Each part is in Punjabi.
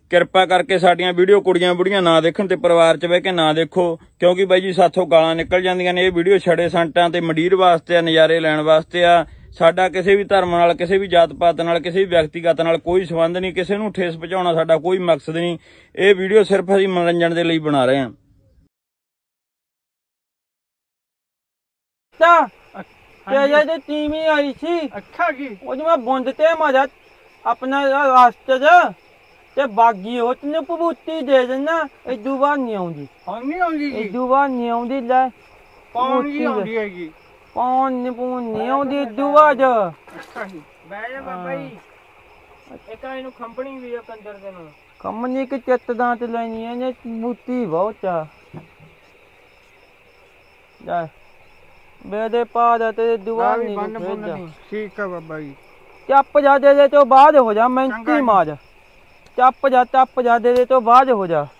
किरपा करके साडियां वीडियो कुड़ियां बुढ़ियां ना देखण ते परिवार च बह के ना देखो, क्योंकि बाई जी साथों गालां निकल जांदियां ने। ये वीडियो छड़े संटां ते मंडीर वास्ते आ, नज़ारे लैण वास्ते आ। साडा किसी भी धर्म नाल, किसी भी जात पात नाल, किसी भी व्यक्तिगत नाल कोई संबंध नहीं, किसी नूं ठेस पहुंचाउणा साडा कोई मकसद नहीं। ये वीडियो सिर्फ असीं मनोरंजन दे लई बना रहे हां। टीवी आई सी अच्छा की मैं बुंदते मजा अपना रास्ते ते बागी हो तने पबूती दे देना। इदू बार नहीं आउंदी इदू बार नहीं आउंदी। लै कौन जी आउंदी हैगी कौन नहीं आउंदी इदू बार बैठ जा बाबा जी। एक इनु कंपनी भी है कंदर दे ना कंपनी के चित्तदां ते लेनी है ने बूटी बहुत आ। जा मेरे पास ते दुआ नहीं ठीक है बाबा जी। चप जा दे तो बाद हो जा मेहनती मार। चप जा दे तो बाद हो जा।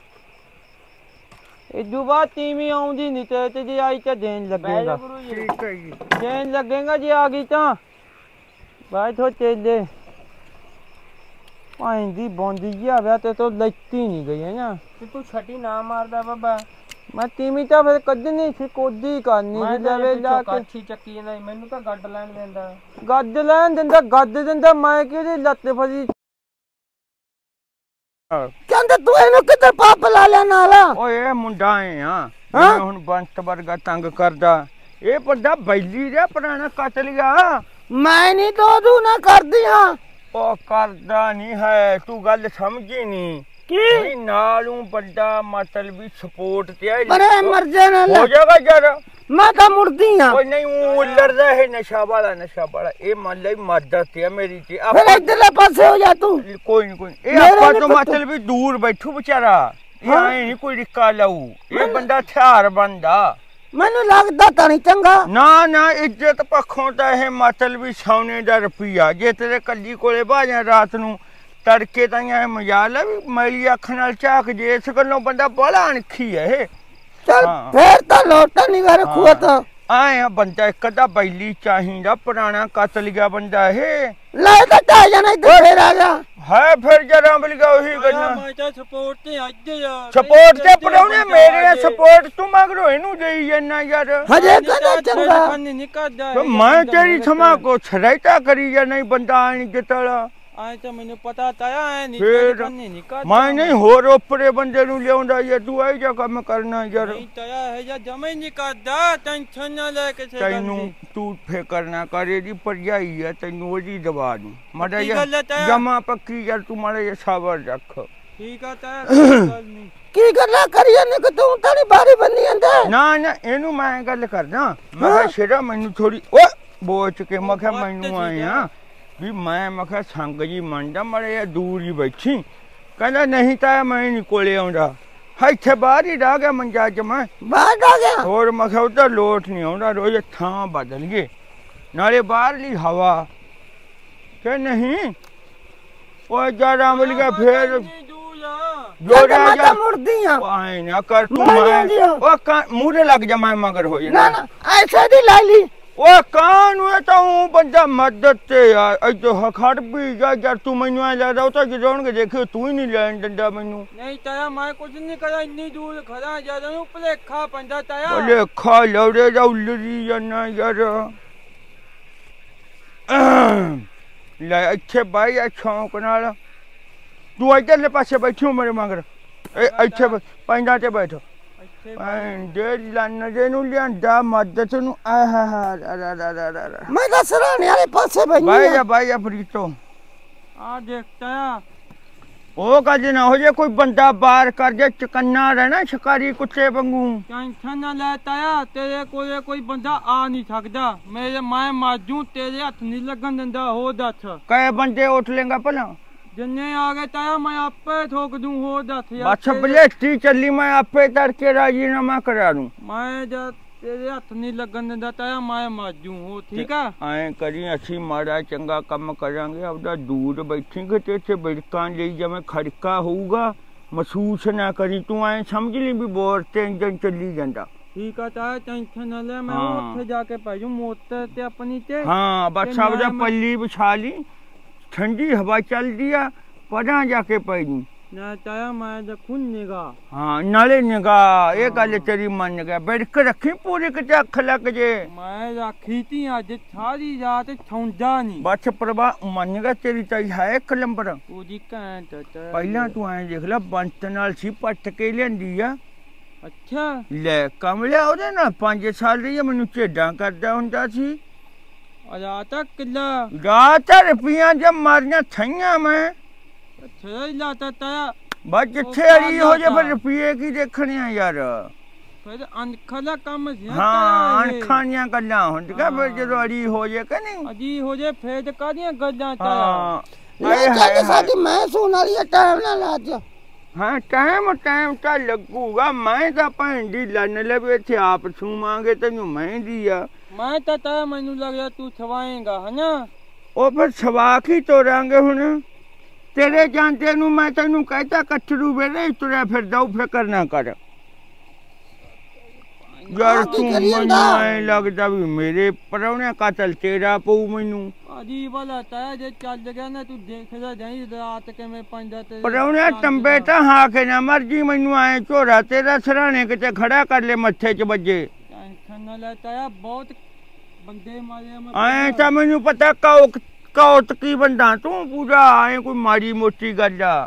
इदू बाद टीवी आउंदी नहीं ते जी आई ते देन लगेगा। ठीक है जी देन लगेगा जी आ गई ता भाई थो चेले पाइंदी बोंदी आ तो लैती नहीं गई है ना। तू छटी ना मारदा बाबा। मैं टीवी तो फिर कदनी सी कोदी करनी सी लेवे जाके काछी चक्की ना मैनू तो गड्ड लैन देंदा गड्ड देंदा मैं किहदी लत्त फसी। कहंदा तू इनु किधर पाप ला ले नाला। ओए ए मुंडा है हां हुन बंत वर्गा तंग करदा। ए बड़ा बैली दा पुराना कट लिया। मैं नहीं तो तू ना कर दिया ओ करदा नहीं है तू गल समझी नहीं कि नालू बड़ा मतलब सपोर्ट ते है। अरे मर जाना हो जाएगा यार मैं तो मुड़दी हां। कोई नहीं वो लड़दा है नशा वाला ए मान ले मदद ते मेरी ते आप इधरले पासे हो जा तू। कोई नहीं ए आपा तो मतलब दूर बैठू बेचारा ये नहीं कोई रिक्का लाऊ। ये बंदा हथियार बनदा मैनू लगदा ता नहीं चंगा ना इज्जत पखों ता है मतलब सोने दा रुपया। जे तेरे कल्ली कोले बाजा रात नू तड़के ताइया मजाल है भी मैली अख नाल झाक जे इस गल्लों बंदा बड़ा अणखी है। चल फिर तो लोटा नहीं कर खुआ तो आए बंदा एक अद्धा बैली चाहिदा पुराना कतल गया बंदा है। ले तो ता जाना इधर फिर आ जा है फिर जरा मिल गया वही करना। मैं तो सपोर्ट ते आज यार सपोर्ट ते पड़ौने मेरे सपोर्ट तू मगरो इनु देई जाना यार। हजे कदा चंगा नहीं करदा तो मैं तेरी क्षमा को छड़ाईता करी जा नहीं बंदा आनी जतला आए तो मैंने पता ताया है नहीं कर मैं नहीं होर ऊपरे बंदे नु लियाउंदा ये तू आई जा काम करना यार। नहीं ताया है या जमे नहीं करदा टेंशन ना लेके से तैनू तू फिकर ना करे दी परजाई है तैनू ओदी दबा दूं मड़ा ये जमा पक्की यार तू मारे ये सबर रख। ठीक है ताया गल नहीं की गल्ला करिए ने कि तू तारी बारी बन्नी अंदे ना एनु मैं गल करना मैं शेरा मैनू थोड़ी ओ बोच के मखे मैनू आया भी मैं संग जी मनदा मरे दूर ही बैठी कहना नहीं ताया मैं नहीं कोले आउंदा इत्थे बाहर ही रह गया मंजा च मैं बाहर आ गया और मैं उधर लोट नहीं आउंदा रोज थां बदल गए नाले बाहरली हवा के नहीं ओ जरा मिल गया फिर मुड़दी आए ना कर तू मैं ओ मुरे लग जा मैं मगर हो ना ऐसे दी लाली ओ कान हुए तो बंदा मदद ते यार जो खड़ भी जा यार तू मैनू आ जा तो जरोण के देखे तू ही नहीं लैन डंडा मैनू। नहीं ताया मैं कुछ नहीं करा इतनी दूर खड़ा जा रहा हूं भलेखा पंदा ताया भलेखा लौड़े जा उलरी जाना यार। ले अच्छे भाई आ शौक नाल तू इधरले पासे बैठी मेरे मगर अच्छे पैंदा ते बैठो दे लन जे नु लियांदा मदद नु मैं तो सराने वाले पासे भाई जा प्रीतो आ देखता ओ कज ना हो जे कोई बंदा बाहर कर जे चकन्ना रहना शिकारी कुत्ते वांगू। टेंशन ना ले ताया तेरे कोई बंदा आ नहीं सकदा मेरे मैं माजू तेरे हाथ नहीं लगन देंदा हो दस कै बंदे उठ लेगा भला जिन्ने आ गए ताया मैं आपे ठोक दूं हो दस यार। अच्छा बलेटी चली मैं आपे तड़के राजीनामा करा दूं मैं जब तेरे हाथ नहीं लगन देंदा ताया मैं माजू हो ठीक है। ऐ करी असी माड़ा चंगा काम करांगे अपना दूर बैठी कि ते बिड़कां ले जिवें खड़का होऊगा महसूस ना करी तू ऐ समझ ली भी बोर ते इंजन चली जांदा। ठीक है ताया टेंशन ना ले मैं उत्थे जाके पाजू मोटर ते अपनी ते हां बस सब जा पल्ली बिछा ली ठंडी हवा चल दिया पड़ा जाके पैनी ਨਾ ਤਾਇਆ ਮੈਂ ਦੇਖੂ ਨਿਗਾ। ਹਾਂ ਨਾਲੇ ਨਿਗਾ ਇਹ ਗੱਲ ਤੇਰੀ ਮੰਨ ਗਿਆ ਬੈਠ ਕੇ ਰੱਖੀ ਪੂਰੀ ਕਿਤੇ ਅੱਖ ਲੱਗ ਜੇ। ਮੈਂ ਰੱਖੀ ਤੀ ਅੱਜ ਸਾਰੀ ਰਾਤ ਸੌਂਦਾ ਨਹੀਂ। ਬਸ ਪ੍ਰਭਾ ਮੰਨ ਗਿਆ ਤੇਰੀ ਤਾਂ ਹੈ ਇੱਕ ਨੰਬਰ ਉਹਦੀ ਘੈਂਟ ਤਾਇਆ। ਪਹਿਲਾਂ ਤੂੰ ਐਂ ਦੇਖ ਲੈ ਬੰਤ ਨਾਲ ਸੀ ਪੱਟ ਕੇ ਲਿਆਂਦੀ ਆ। ਅੱਛਾ ਲੈ ਕਮਲਿਆ ਉਹਦੇ ਨਾਲ 5 ਸਾਲ ਦੀ ਮੈਨੂੰ ਝੇਡਾਂ ਕਰਦਾ ਹੁੰਦਾ ਸੀ। ਰਾਤਾ ਕਿੱਲਾ ਰਾਤ ਰੁਪਈਆਂ ਜਦ ਮਾਰੀਆਂ ਥਈਆਂ ਮੈਂ ਅੱਛਾ ਲਾਤਾ ਤਾਇਆ। ਬਸ ਜਿੱਥੇ ਅੜੀ ਹੋ ਜੇ ਫਿਰ ਰੁਪਈਏ ਕੀ ਦੇਖਣੇ ਆ ਯਾਰ। ਫਿਰ ਅੱਖਾਂ ਦਾ ਕੰਮ ਸੀ। ਹਾਂ ਅੱਖਾਂ ਦੀਆਂ ਗੱਲਾਂ ਹੁੰਦੀਆਂ ਫਿਰ ਜਦੋਂ ਅੜੀ ਹੋ ਜੇ ਕਿ ਨਹੀਂ ਅਜੀ ਹੋ ਜੇ ਫੇਰ ਕਾਹਦੀਆਂ ਗੱਲਾਂ ਤਾਇਆ। ਹਾਂ ਸਾਡੀ ਮੈਂ ਸੁਣ ਵਾਲੀ ਟਾਈਮ ਨਾਲ ਅੱਜ। ਹਾਂ ਟਾਈਮ ਤਾਂ ਲੱਗੂਗਾ। ਮੈਂ ਤਾਂ ਭੈਣ ਦੀ ਲੰਨ ਲਵੇ ਇੱਥੇ ਆਪ ਛੂਵਾਂਗੇ ਤੈਨੂੰ ਮਹਿੰਦੀ ਆ। ਮੈਂ ਤਾਂ ਤਾਇਆ ਮੈਨੂੰ ਲੱਗਦਾ ਤੂੰ ਛਵਾਏਂਗਾ ਹਨਾ। ਉਹ ਫਿਰ ਛਵਾ ਕੇ ਤੋਰਾਂਗੇ ਹੁਣ। ਤੇਰੇ ਜਾਂਦੇ ਨੂੰ ਮੈਂ ਤੈਨੂੰ ਕਹਿਤਾ ਕਟਰੂ ਵੇਲੇ ਤੁਰਿਆ ਫਿਰਦਾ ਫਿਕਰ ਨਾ ਕਰ ਯਾਰ। ਤੂੰ ਮੈਨੂੰ ਐ ਲੱਗਦਾ ਵੀ ਮੇਰੇ ਪਰੌਣੇ ਕਤਲ ਤੇਰਾ ਪਊ ਮੈਨੂੰ। ਅਜੀ ਵਾਲਾ ਤਾਇਆ ਜੇ ਚੱਲ ਗਿਆ ਨਾ ਤੂੰ ਦੇਖਦਾ ਜਾਈ ਰਾਤ ਕਿਵੇਂ ਪੈਂਦਾ ਤੇ ਪਰੌਣੇ ਟੰਬੇ ਤਾਂ ਹਾਂ ਕੇ ਨਾ ਮਰਜੀ ਮੈਨੂੰ ਐ ਝੋਰਾ ਤੇਰਾ ਸਰਾਣੇ ਕਿਤੇ ਖੜਾ ਕਰ ਲੈ ਮੱਥੇ 'ਚ ਵੱਜੇ। ਟੈਨਸ਼ਨ ਨਾ ਲੈ ਤਾਇਆ ਬਹੁਤ ਬੰਦੇ ਮਾਰੇ ਮੈਂ। ਐ ਤਾਂ ਮੈਨੂੰ ਪਤਾ ਕੌਤ ਕੀ ਬੰਦਾ ਤੂੰ ਪੂਰਾ ਐ ਕੋਈ ਮਾੜੀ ਮੋਟੀ ਗੱਲ ਆ।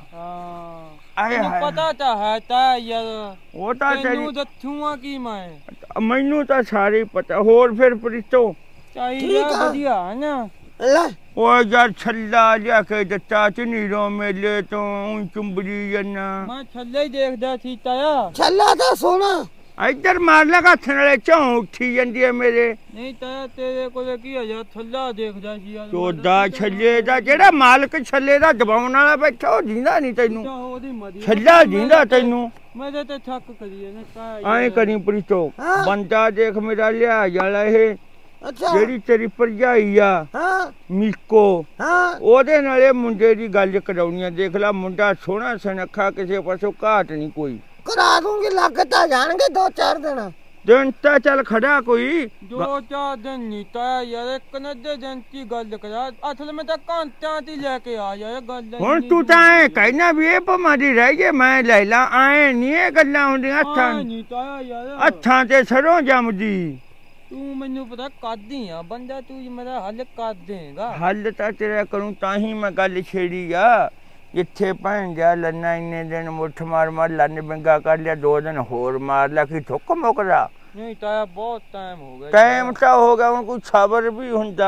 ਹਾਂ ਪਤਾ ਤਾਂ ਹੈ ਤਾਇਆ ਯਾਰ। ਉਹ ਤਾਂ ਤੈਨੂੰ ਦੱਸੂਆਂ ਕੀ ਮੈਂ। ਮੈਨੂੰ ਤਾਂ ਸਾਰੇ ਪਤਾ। ਹੋਰ ਫਿਰ ਪ੍ਰੀਤੋ ਚਾਹੀਦਾ ਵਧੀਆ ਹੈ ਨਾ। ਉਹ ਯਾਰ ਛੱਲਾ ਲਿਆ ਕੇ ਦਿੱਤਾ ਨੀਰੋਂ ਮੇਲੇ ਤੋਂ ਚੁੰਬੜੀ ਜੰਨਾ। ਮੈਂ ਛੱਲੇ ਹੀ ਦੇਖਦਾ ਸੀ ਤਾਇਆ। ਛੱਲਾ ਤਾਂ ਸੋਹਣਾ ਇੱਧਰ ਮਾਰ ਲਗਾ ਹੱਥ ਨਾਲੇ ਝੋਂ ਉੱਠੀ ਜਾਂਦੀ ਹੈ ਮੇਰੇ। ਨਹੀਂ ਤਾਇਆ ਤੇਰੇ ਕੋਲ ਕੀ ਆ ਯਾਰ ਛੱਲਾ ਦੇਖਦਾ ਸੀ ਯਾਰ। ਚੋਦਾ ਛੱਲੇ ਦਾ ਜਿਹੜਾ ਮਾਲਕ ਛੱਲੇ ਦਾ ਦਬਾਉਣ ਵਾਲਾ ਬੈਠਾ ਉਹ ਜਿੰਦਾ ਨਹੀਂ ਤੈਨੂੰ। ਛੱਲਾ ਜਿੰਦਾ ਤੈਨੂੰ। ਮੈਂ ਤੇ ਛੱਕ ਕਰੀ ਨਾ ਤਾਇਆ। ਐਂ ਕਰੀ ਪ੍ਰੀਤੋ ਬੰਦਾ ਦੇਖ ਮੇਰਾ ਲਿਆ ਵਾਲਾ ਇਹ ਜਿਹੜੀ ਤੇਰੀ ਭਰਜਾਈ ਆ ਮੀਕੋ ਉਹਦੇ ਨਾਲੇ ਮੁੰਡੇ ਦੀ ਗੱਲ ਕਰਾਉਣੀ ਆ। ਦੇਖ ਲਾ ਮੁੰਡਾ ਸੋਹਣਾ ਸੁਨੱਖਾ ਕਿਸੇ ਪਾਸੋਂ ਘਾਟ ਨਹੀਂ ਕੋਈ। ਕਰਾ ਦੂੰਗੀ ਲੱਗਦਾ ਜਾਣਗੇ 2-4 ਦਿਨ ਤਾਂ ਚੱਲ ਖੜਾ ਕੋਈ 2-4 ਦਿਨ ਨਹੀਂ ਤਾਇਆ ਯਾਰ। ਇੱਕ ਨੱਦੇ ਦਿਨ ਦੀ ਗੱਲ ਕਰਾ ਅਸਲ ਮੈਂ ਤਾਂ ਘੰਟਿਆਂ ਦੀ ਲੈ ਕੇ ਆ ਯਾਰ ਗੱਲ। ਹੁਣ ਤੂੰ ਤਾਂ ਐ ਕਹਿਣਾ ਵੀ ਇਹ ਭਮਾ ਦੀ ਰਹਿ ਗਏ ਮੈਂ ਲੈ ਲਾ। ਐ ਨਹੀਂ ਇਹ ਗੱਲਾਂ ਹੁੰਦੀਆਂ ਹੱਥਾਂ ਤੇ ਸਰੋਂ ਜੰਮਦੀ। ਤੂੰ ਮੈਨੂੰ ਪਤਾ ਕਰਦੀ ਆ ਬੰਦਾ ਤੂੰ ਮੇਰਾ ਹੱਲ ਕਰ ਦੇਗਾ। ਹੱਲ ਤਾਂ ਤੇਰਾ ਕਰੂੰ ਤਾਂ ਹੀ ਮੈਂ ਗੱਲ ਛੇੜੀ ਆ। ਜਿੱਥੇ ਭੈਣ ਜਾ ਲੰਨਾ ਇੰਨੇ ਦਿਨ ਮੁੱਠ ਮਾਰ ਲੰਨ ਬਿੰਗਾ ਕਰ ਲਿਆ 2 ਦਿਨ ਹੋਰ ਮਾਰ ਲਿਆ ਕੀ ਥੁੱਕ ਮੁੱਕਦਾ। ਨਹੀਂ ਤਾਇਆ ਬਹੁਤ ਟਾਈਮ ਹੋ ਗਿਆ। ਟਾਈਮ ਤਾਂ ਹੋ ਗਿਆ ਹੁਣ ਕੋਈ ਸਬਰ ਵੀ ਹੁੰਦਾ।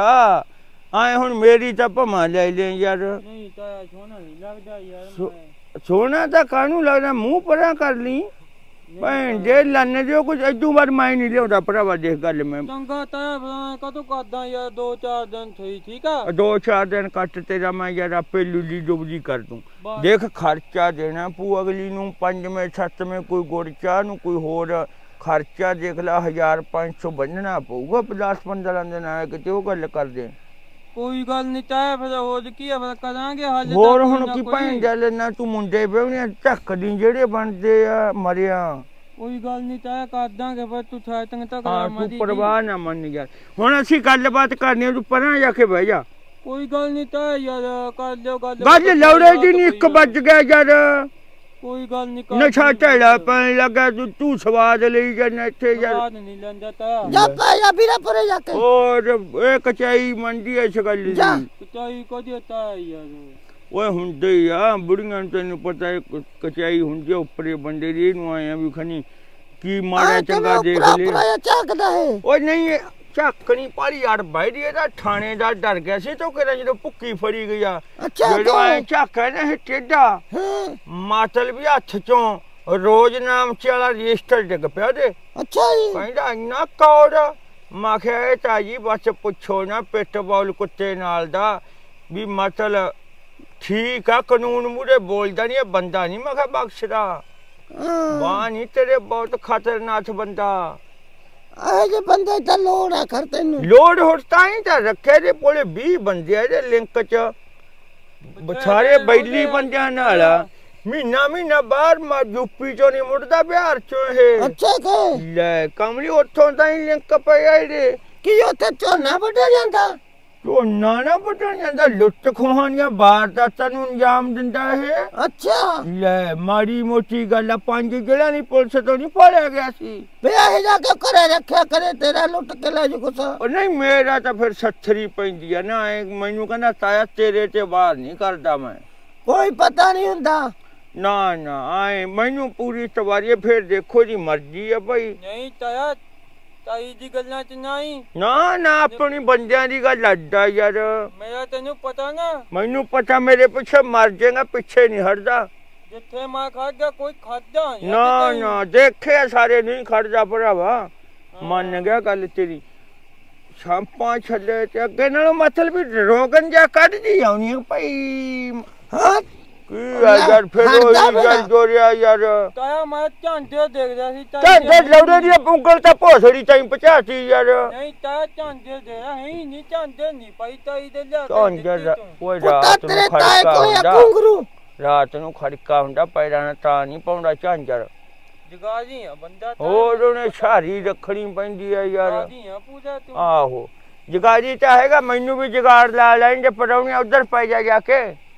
ਐ ਹੁਣ ਮੇਰੀ ਤਾਂ ਭਮਾ ਲੈ ਲੈ ਯਾਰ। ਨਹੀਂ ਤਾਇਆ ਸੋਹਣਾ ਨਹੀਂ ਲੱਗਦਾ ਯਾਰ। ਸੋਹਣਾ ਤਾਂ ਕਾਹਨੂੰ ਲੱਗਦਾ ਮੂੰਹ ਪਰਾਂ ਕਰ ਲਈ ਭੈਣ ਜੇ ਲੰਨ ਦਿਓ ਕੁਝ ਇਦੋਂ ਬਾਅਦ ਮੈਂ ਨਹੀਂ ਲਿਆਉਂਦਾ ਭਰਾਵਾ। ਦੇਖ ਗੱਲ ਮੈਂ ਚੰਗਾ ਤਾਇਆ ਕਦੋਂ ਕਰਦਾ ਯਾਰ 2-4 ਦਿਨ ਸਹੀ ਠੀਕ ਆ। 2-4 ਦਿਨ ਕੱਟ ਤੇਰਾ ਮੈਂ ਯਾਰ ਆਪੇ ਲੁੱਲੀ ਡੁੱਬਦੀ ਕਰ ਦੂੰ। ਦੇਖ ਖਰਚਾ ਦੇਣਾ ਪੂ ਅਗਲੀ ਨੂੰ 5ਵੇਂ 7ਵੇਂ ਕੋਈ ਗੁੜ ਚਾਹ ਨੂੰ ਕੋਈ ਹੋਰ ਖਰਚਾ ਦੇਖ ਲਾ 1500 ਬੰਨਣਾ ਪਊਗਾ 10-15 ਦਿਨ ਆਇਆ ਕਿਤੇ ਉਹ ਗੱਲ ਕਰਦੇ। ਕੋਈ ਗੱਲ ਨਹੀਂ ਤਾਇਆ ਫਿਰ ਹੋਰ ਕੀ ਆ ਫਿਰ ਕਰਾਂਗੇ ਹੱਲ। ਹੋਰ ਹੁਣ ਕੀ ਭੈਣ ਜਾ ਲੈਣਾ ਤੂੰ ਮੁੰਡੇ ਵਿਆਹਣੇ ਝੱਕਦੀ ਜਿਹੜੇ ਬਣਦੇ ਆ ਮਰਿਆ। ਕੋਈ ਗੱਲ ਨਹੀਂ ਤਾਇਆ ਕਰ ਦਾਂਗੇ ਫਿਰ ਤੂੰ ਸਾਇਤੰਗ ਤਾਂ ਕਰਾ ਤੂੰ ਪਰਵਾਹ ਨਾ ਮੰਨ ਯਾਰ। ਹੁਣ ਅਸੀਂ ਗੱਲਬਾਤ ਕਰਨੀ ਤੂੰ ਪਰਾਂ ਜਾ ਕੇ ਬਹਿ ਜਾ। ਕੋਈ ਗੱਲ ਨਹੀਂ ਤਾਇਆ ਯਾਰ ਕਰ ਲਿਓ ਗੱਲ ਲੌੜੇ ਦੀ ਨਹੀਂ 1 ਵੱਜ ਗਿਆ ਯਾਰ। ਕੋਈ ਗੱਲ ਨਹੀਂ ਨਸ਼ਾ ਢੇੜਾ ਪੈਣ ਲੱਗਾ ਤੂੰ ਸਵਾਦ ਲਈ ਜਾਂਦਾ ਇੱਥੇ ਯਾਰ। ਸਵਾਦ ਨਹੀਂ ਲੈਂਦਾ ਤਾਇਆ। ਜਾ ਪੈ ਜਾ ਵੀਰਾ ਪਰੇ ਜਾ ਕੇ। ਹੋਰ ਇਹ ਕਚਾਈ ਮੰਡੀ ਐ ਗੱਲ ਦੀ। ਕਚਾਈ ਕਦੇ ਤਾਇਆ ਯਾਰ। ਓਏ ਹੁੰਦੇ ਆ ਬੁੜੀਆਂ ਨੂੰ ਤੈਨੂੰ ਪਤਾ ਕਚਾਈ ਹੁੰਦੀ ਉੱਪਰੇ ਬੰਦੇ ਦੀ ਨੂੰ ਆਇਆ ਵੀ ਖਣੀ ਕੀ ਮਾੜਾ ਚੰਗਾ ਦੇਖ ਲੈ। ਓਏ ਨਹੀਂ ਝੱਕਣੀ ਪਾਲੀ ਯਾਰ ਬੈਠੀ ਇਹਦਾ ਥਾਣੇ ਦਾ ਡਰ ਗਿਆ ਸੀ ਤੂੰ ਕਿਹੜਾ ਜਦੋਂ ਭੁੱਕੀ ਫੜੀ ਗਈ ਆ। ਜਦੋਂ ਐ ਝਾਕਾ ਨਾ ਇਹ ਟੇਢਾ ਮਾਤਲ ਵੀ ਹੱਥ ਚੋਂ ਰੋਜ਼ ਨਾਮ ਚ ਵਾਲਾ ਰਜਿਸਟਰ ਡਿੱਗ ਪਿਆ ਦੇ। ਅੱਛਾ ਜੀ ਕਹਿੰਦਾ ਇੰਨਾ ਕੌੜ। ਮੈਂ ਕਿਹਾ ਇਹ ਤਾਜੀ ਬਸ ਪੁੱਛੋ ਨਾ ਪਿੱਟਬਾਲ ਕੁੱਤੇ ਨਾਲ ਦਾ ਵੀ ਮਤਲਬ ਠੀਕ ਆ ਕਾਨੂੰਨ ਮੂਹਰੇ ਬੋਲਦਾ ਨਹੀਂ ਇਹ ਬੰਦਾ ਨਹੀਂ ਮੈਂ ਕਿਹਾ ਬਖਸ਼ਦਾ। ਵਾਹ ਨਹੀਂ ਤੇਰੇ ਬਹੁਤ ਖਤਰਨਾਕ ਬੰਦਾ। ਜੇ ਬੰਦੇ ਤਾਂ ਲੋੜ ਆ ਕਰ ਤੈਨੂੰ ਲੋੜ ਹੋਰ ਤਾਂ ਹੀ ਤਾਂ ਰੱਖੇ ਦੇ ਕੋਲੇ 20 ਬੰਦੇ ਆ ਇਹਦੇ ਲਿੰਕ ਚ ਸਾਰੇ ਬੈਲੀ ਬੰਦਿਆਂ ਨਾਲ। ਮਹੀਨਾ ਬਾਹਰ ਯੂਪੀ ਚੋਂ ਨਹੀਂ ਮੁੜਦਾ ਬਿਹਾਰ ਚੋਂ ਇਹ। ਅੱਛਾ ਲੈ ਕਮਲੀ ਉੱਥੋਂ ਤਾਂ ਹੀ ਲਿੰਕ ਪਿਆ ਇਹਦੇ। ਕੀ ਉੱਥੇ ਝੋਨਾ ਵੱਢਿਆ ਜਾਂਦਾ। ਝੋਨਾ ਨਾ ਪਟਣ ਜਾਂਦਾ, ਲੁੱਟ ਖੋਹਾਂ ਦੀਆਂ ਵਾਰਦਾਤਾਂ ਨੂੰ ਅੰਜਾਮ ਦਿੰਦਾ ਇਹ। ਅੱਛਾ ਲੈ ਮਾੜੀ ਮੋਟੀ ਗੱਲ ਆ, 5 ਜਿਹੜਾ ਨਹੀਂ ਪੁਲਿਸ ਤੋਂ ਨਹੀਂ ਫੜਿਆ ਗਿਆ ਸੀ। ਵੇ ਇਹ ਜਾ ਕੇ ਘਰੇ ਰੱਖਿਆ ਕਰੇ, ਤੇਰਾ ਲੁੱਟ ਕੇ ਲੈ ਜੂ ਕੁਛ। ਉਹ ਨਹੀਂ ਮੇਰਾ ਤਾਂ ਫਿਰ ਸੱਥਰੀ ਪੈਂਦੀ ਆ ਨਾ, ਮੈਨੂੰ ਕਹਿੰਦਾ ਤਾਇਆ ਤੇਰੇ ਤੇ ਵਾਰ ਨਹੀਂ ਕਰਦਾ ਮੈਂ। ਕੋਈ ਪਤਾ ਨਹੀਂ ਹੁੰਦਾ। ਨਾ ਨਾ ਆਏ ਮੈਨੂੰ ਪੂਰੀ ਤਵਾਰੀ, ਫਿਰ ਦੇਖੋ ਜੀ ਮਰਜ਼ੀ ਆ ਭਾਈ। ਨਹੀਂ ਤਾਇਆ, ਤਾਈ ਦੀ ਗੱਲਾਂ ਚ ਨਹੀਂ। ਨਾ ਨਾ ਆਪਣੀ ਬੰਦਿਆਂ ਦੀ ਗੱਲ ਅੱਡਾ ਯਾਰ। ਮੇਰਾ ਤੈਨੂੰ ਪਤਾ ਨਾ। ਮੈਨੂੰ ਪਤਾ, ਮੇਰੇ ਪਿੱਛੇ ਮਰ ਜਾਏਗਾ, ਪਿੱਛੇ ਨਹੀਂ ਹਟਦਾ। ਜਿੱਥੇ ਮੈਂ ਖਾਦਾ ਕੋਈ ਖਾਦਾ ਨਾ ਨਾ ਦੇਖਿਆ ਸਾਰੇ ਨਹੀਂ ਖੜਦਾ ਭਰਾਵਾ। ਮੰਨ ਗਿਆ ਗੱਲ ਤੇਰੀ। ਛਾਪਾਂ ਛੱਲੇ ਤੇ ਅੱਗੇ ਨਾਲੋਂ ਮਤਲਬ ਵੀ ਰੋਗਨ ਜਾ ਕੱਢਦੀ ਆਉਣੀ ਭਾਈ। ਹਾਂ ਕੀ ਯਾਰ ਫਿਰ ਉਹੀ ਗੱਲ ਜੋੜਿਆ ਯਾਰ। ਤਾਇਆ ਮੈਂ ਝਾਂਡੇ ਦੇਖਦਾ ਸੀ। ਝਾਂਡੇ ਲੌੜੇ ਦੀ ਉਂਗਲ ਤਾਂ ਭੋਸੜੀ ਤਾਈ ਪਚਾਤੀ ਯਾਰ। ਨਹੀਂ ਤਾਇਆ ਝਾਂਡੇ ਦੇ ਹੈ ਹੀ ਨਹੀਂ, ਝਾਂਡੇ ਨਹੀਂ ਪਾਈ ਤਾਈ ਦੇ ਲਿਆ ਝਾਂਡੇ ਕੋਈ ਪੁੱਤਾ ਰਾਤ ਤੇਰੇ ਨੂੰ ਤਾਏ ਖੜਕਾ ਕੋਲੇ ਹੁੰਦਾ, ਘੁੰਗਰੂ। ਰਾਤ ਨੂੰ ਖੜਕਾ ਹੁੰਦਾ, ਪੈਰਾਂ ਨਾਲ ਤਾਂ ਨਹੀਂ ਪਾਉਂਦਾ ਝਾਂਜਰ। ਜਗਾਜੀ ਆ ਬੰਦਾ। ਹੋਰ ਉਹਨੇ ਛਾਰੀ ਰੱਖਣੀ ਪੈਂਦੀ ਆ ਯਾਰ। ਜਗਾਜੀ ਆ ਪੂਜਾ ਤੂੰ। ਆਹੋ ਜਗਾਜੀ ਤਾਂ ਹੈਗਾ, ਮੈਨੂੰ ਵੀ ਜਗਾੜ ਲਾ ਲੈਣਗੇ, ਪਰੌਣੇ ਉਧਰ ਪੈ ਜਾ ਕੇ।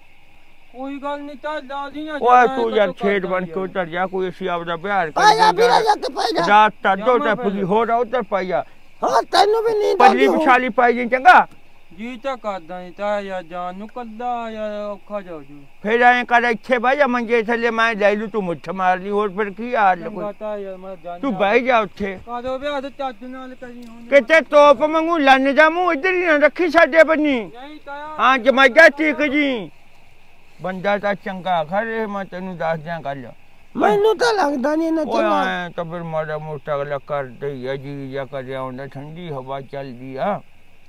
ਕੋਈ ਗੱਲ ਨਹੀਂ ਤਾਂ ਦਾਦੀ ਨਾ। ਓਏ ਤੂੰ ਯਾਰ ਛੇੜ ਬਣ ਕੇ ਉਤਰ ਜਾ, ਕੋਈ ਅਸੀਂ ਆਪਦਾ ਬਿਹਾਰ ਪਾਇਆ ਵੀਰਾ ਜਾ ਕੇ ਪਾਇਆ। ਰਾਤ ਤਾਂ ਦੋ ਟੱਪ ਗਈ, ਹੋਰ ਉਧਰ ਪਾਇਆ। ਹਾਂ ਤੈਨੂੰ ਵੀ ਨੀਂਦ ਪਰਲੀ ਵਿਛਾਲੀ ਪਾਈ ਜੀ ਚੰਗਾ। ਜੀ ਤਾਂ ਕਰਦਾ ਨਹੀਂ ਤਾਂ ਯਾਰ, ਜਾਨ ਨੂੰ ਕੱਲਾ ਯਾਰ ਔਖਾ ਜਾਊ ਜੂ। ਫਿਰ ਐਂ ਕਰ ਇੱਥੇ ਬਹਿ ਜਾ ਮੰਜੇ ਥੱਲੇ, ਮੈਂ ਲੈ ਲੂ, ਤੂੰ ਮੁੱਠ ਮਾਰ ਲਈ, ਹੋਰ ਫਿਰ ਕੀ ਹਾਲ ਕੋਈ। ਪਤਾ ਯਾਰ ਮੈਂ ਜਾਨ। ਤੂੰ ਬਹਿ ਜਾ ਉੱਥੇ। ਕਾਦੋ ਵਿਆਹ ਤੇ ਚੱਜ ਨਾਲ ਕਰੀ ਹੁਣ। ਕਿਤੇ ਤੋਪ ਮੰਗੂ ਲੰਨ ਜਾ, ਮੂੰਹ ਇੱਧਰ ਹੀ ਨਾ ਰੱਖੀ ਸਾਡੇ ਬੰਨੀ। ਨਹੀਂ ਤਾਇਆ। ਹਾਂ ਜਮਾਜਾ ਠੀਕ ਜੀ। ਬੰਦਾ ਤਾਂ ਚੰਗਾ ਖੜੇ, ਮੈਂ ਤੈਨੂੰ ਦੱਸ ਦਿਆਂ ਗੱਲ। ਮੈਨੂੰ ਤਾਂ ਲੱਗਦਾ ਨਹੀਂ ਨਾ ਓਏ ਚੰਗਾ। ਐਂ ਤਾਂ ਫਿਰ ਮਾੜਾ ਮੋਟਾ ਗੱਲ ਕਰਦੇ ਹੀ ਆ ਜੀ, ਜਾਂ ਕਰਿਆ ਹੁੰਦਾ, ਠੰਡੀ ਹਵਾ ਚੱਲਦੀ ਆ,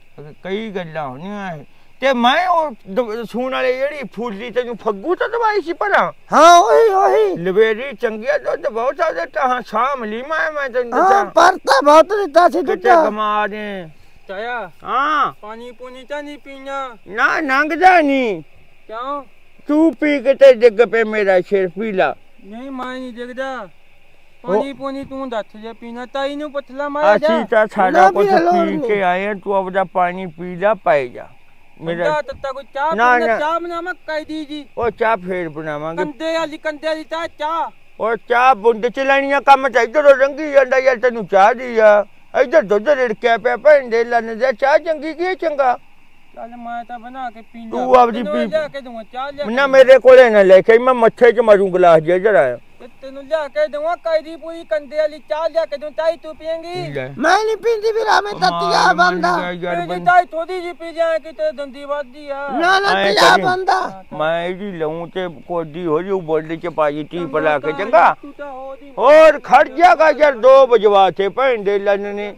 ਕਈ ਗੱਲਾਂ ਹੋਣੀਆਂ। ਤੇ ਮੈਂ ਉਹ ਸੂਣ ਵਾਲੇ ਜਿਹੜੀ ਫੂਲੀ ਤੈਨੂੰ ਫੱਗੂ ਤਾਂ ਦਵਾਈ ਸੀ ਭਲਾ। ਹਾਂ ਉਹੀ ਲਵੇਰੀ ਚੰਗੀਆ ਦੁੱਧ ਬਹੁਤ ਆ ਦਿੱਤਾ, ਸ਼ਾਮ ਲਈ ਮੈਂ ਤੈਨੂੰ ਹਾਂ ਦੱਸਾਂ ਪਰ ਤਾਂ ਬਹੁਤ ਦਿੱਤਾ ਸੀ ਕਿਤੇ ਦਿੱਤਾ। ਕਮਾ ਦੇ। ਤਾਇਆ ਹਾਂ ਪਾਣੀ ਪੂਣੀ ਤਾਂ ਨਹੀਂ ਪੀਣਾ ਨਾ, ਲੰਘਦਾ ਨਹੀਂ। ਕਿਉਂ? ਤੂੰ ਪੀ ਕੇ ਤੇ ਡਿੱਗ ਪੇ, ਮੇਰਾ ਸਿਰ ਪੀਲਾ। ਨਹੀਂ ਮੈਂ ਨਹੀਂ ਦੇਖਦਾ। ਪਾਣੀ ਪੂਣੀ ਤੂੰ ਦੱਸ ਜੇ ਪੀਣਾ, ਤਾਈ ਨੂੰ ਪੁੱਛ ਲੈ ਮਾਰਾ ਜਾ। ਅਸੀਂ ਤਾਂ ਸਾਡਾ ਕੁਝ ਪੀ ਕੇ ਆਏ, ਤੂੰ ਆਪਦਾ ਪਾਣੀ ਪੀ ਲੈ, ਪੈ ਜਾ। ਮੇਰਾ ਤੱਤਾ ਕੋਈ ਚਾਹ ਨਾ, ਪੀਣਾ, ਨਾ। ਚਾਹ ਬਣਾਵਾ ਕੈਦੀ ਜੀ। ਉਹ ਚਾਹ ਫੇਰ ਬਣਾਵਾਂਗੇ। ਕੰਦੇ ਵਾਲੀ ਚਾਹ। ਉਹ ਚਾਹ ਬੁੰਡ ਚ ਲੈਣੀ ਆ, ਕੰਮ ਤਾਂ ਇੱਧਰੋਂ ਰੰਗੀ ਜਾਂਦਾ ਯਾਰ, ਤੈਨੂੰ ਚਾਹ ਦੀ ਆ। ਇੱਧਰ ਦੁੱਧ ਰਿੜਕਿਆ ਪਿਆ ਭੈਣ ਦੇ ਲੰਨ ਦਾ, ਚਾਹ ਚੰਗੀ ਕੀ ਚੰਗਾ। ਚੱਲ ਮੈਂ ਤਾਂ ਬਣਾ ਕੇ ਪੀਣਾ। ਤੂੰ ਆਪਦੀ ਪੀ ਲਿਆ ਕੇ ਦੂੰਗਾ ਚਾਹ, ਲਿਆ ਨਾ ਮੇਰੇ ਕੋਲੇ ਨਾ ਲੈ ਕੇ, ਮੈਂ ਮੱਥੇ ਚ ਮਾਰੂ ਗਲਾਸ ਜੇ ਜਰਾ। ਤੈਨੂੰ ਲਿਆ ਕੇ ਦੂੰਗਾ ਕੈਦੀ ਪੂਰੀ ਕੰਦੇ ਵਾਲੀ ਚਾਹ, ਲਿਆ ਕੇ ਦੂੰ। ਤਾਈ ਤੂੰ ਪੀਏਂਗੀ? ਮੈਂ ਨਹੀਂ ਪੀਂਦੀ ਵੀਰਾ, ਮੈਂ ਤੱਤੀਆ ਬੰਦਾ। ਇਹ ਤਾਈ ਥੋੜੀ ਜੀ ਪੀ ਜਾ, ਕਿਤੇ ਦੰਦੀ ਵੱਧਦੀ ਆ। ਨਾ ਨਾ ਤੀਆ ਬੰਦਾ। ਮੈਂ ਇਹਦੀ ਲਊਂ ਤੇ ਕੋਡੀ ਹੋ ਜੂ, ਬੋਲਦੇ ਚ ਪਾਜੀ ਟੀ ਪਲਾ ਕੇ ਚੰਗਾ। ਤੂੰ ਤਾਂ ਹੋਦੀ ਹੋਰ ਖੜ ਜਾਗਾ ਯਾਰ, 2 ਵਜਵਾ ਤੇ ਭੈਣ ਦੇ ਲੰਨ ਨੇ।